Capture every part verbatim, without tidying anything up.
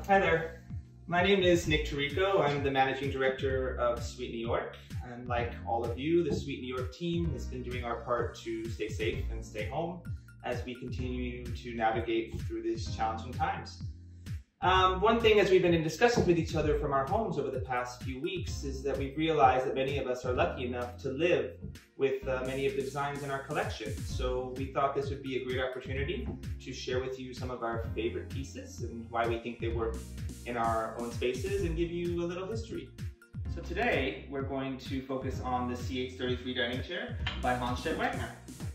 Hi there. My name is Nick Taricco. I'm the Managing Director of Sweet New York. And like all of you, the Sweet New York team has been doing our part to stay safe and stay home as we continue to navigate through these challenging times. Um, one thing as we've been in discussions with each other from our homes over the past few weeks is that we've realized that many of us are lucky enough to live with uh, many of the designs in our collection. So we thought this would be a great opportunity to share with you some of our favorite pieces and why we think they work in our own spaces and give you a little history. So today we're going to focus on the C H thirty-three dining chair by Wegner.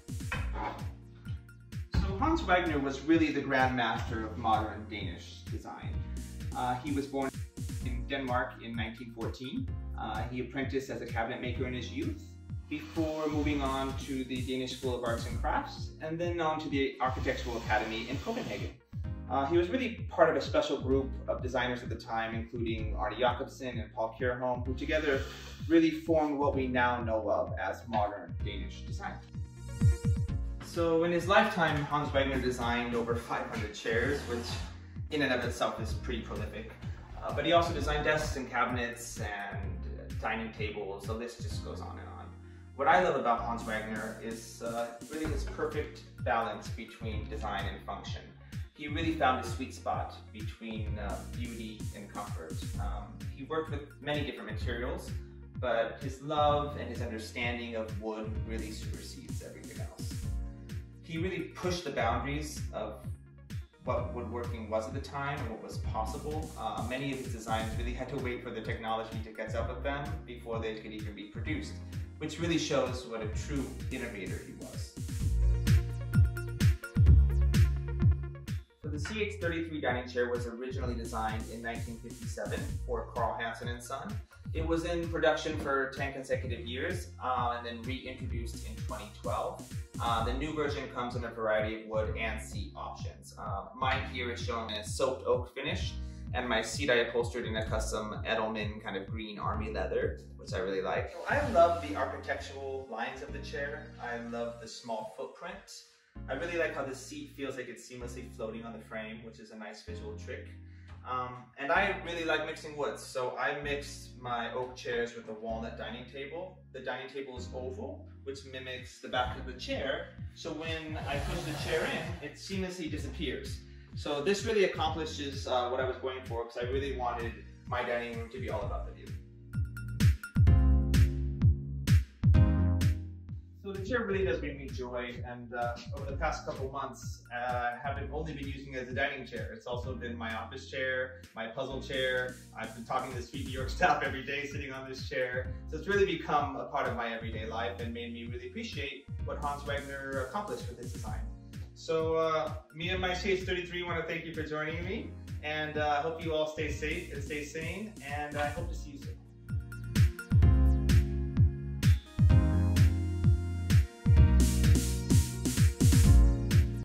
So Hans Wegner was really the grand master of modern Danish design. Uh, he was born in Denmark in nineteen fourteen. Uh, he apprenticed as a cabinet maker in his youth before moving on to the Danish School of Arts and Crafts and then on to the Architectural Academy in Copenhagen. Uh, he was really part of a special group of designers at the time, including Arne Jacobsen and Paul Kjærholm, who together really formed what we now know of as modern Danish design. So in his lifetime, Hans Wegner designed over five hundred chairs, which in and of itself is pretty prolific. Uh, but he also designed desks and cabinets and dining tables, the list just goes on and on. What I love about Hans Wegner is uh, really his perfect balance between design and function. He really found a sweet spot between uh, beauty and comfort. Um, he worked with many different materials, but his love and his understanding of wood really supersedes everything else. He really pushed the boundaries of what woodworking was at the time and what was possible. Uh, many of his designs really had to wait for the technology to catch up with them before they could even be produced, which really shows what a true innovator he was. So the C H thirty-three dining chair was originally designed in nineteen fifty-seven for Carl Hansen and Son. It was in production for ten consecutive years uh, and then reintroduced in twenty twelve. Uh, the new version comes in a variety of wood and seat options. Uh, mine here is shown in a soaked oak finish, and my seat I upholstered in a custom Edelman kind of green army leather, which I really like. I love the architectural lines of the chair. I love the small footprint. I really like how the seat feels like it's seamlessly floating on the frame, which is a nice visual trick. Um, and I really like mixing woods, so I mixed my oak chairs with a walnut dining table. The dining table is oval, which mimics the back of the chair, so when I push the chair in, it seamlessly disappears. So this really accomplishes uh, what I was going for, because I really wanted my dining room to be all about the view. So the chair really does bring me joy, and uh, over the past couple months, uh, I haven't only been using it as a dining chair. It's also been my office chair, my puzzle chair. I've been talking to the Sweet New York staff every day sitting on this chair. So it's really become a part of my everyday life and made me really appreciate what Hans Wegner accomplished with his design. So uh, me and my C H thirty-three want to thank you for joining me, and I uh, hope you all stay safe and stay sane, and I hope to see you soon.